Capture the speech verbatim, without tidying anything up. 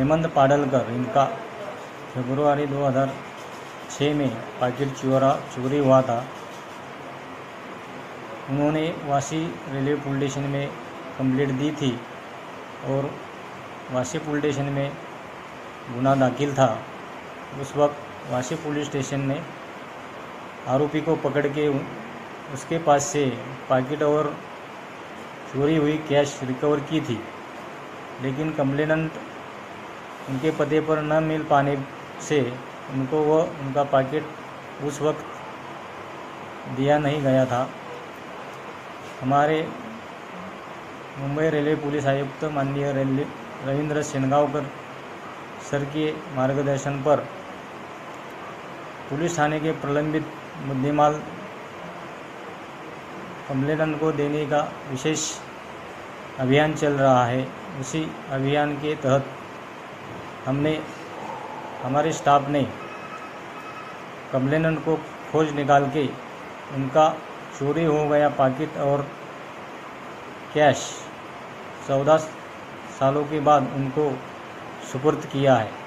हेमंत पाडलकर, इनका फरवरी दो हज़ार छह में पाकिट चोरा चोरी हुआ था। उन्होंने वाशी रेलवे पुलिस स्टेशन में कंप्लेंट दी थी और वाशी पुलिस स्टेशन में गुना दाखिल था। उस वक्त वाशी पुलिस स्टेशन ने आरोपी को पकड़ के उसके पास से पाकिट और चोरी हुई कैश रिकवर की थी, लेकिन कंप्लेनेंट उनके पते पर न मिल पाने से उनको वो उनका पाकिट उस वक्त दिया नहीं गया था। हमारे मुंबई रेलवे पुलिस आयुक्त माननीय रेलवे रविंद्र सेनगांवकर सर के मार्गदर्शन पर पुलिस थाने के प्रलंबित मुद्देमाल कंप्लेनेंट को देने का विशेष अभियान चल रहा है। उसी अभियान के तहत हमने हमारे स्टाफ ने कंप्लेनेंट को खोज निकाल के उनका चोरी हो गया पाकिट और कैश चौदह सालों के बाद उनको सुपुर्द किया है।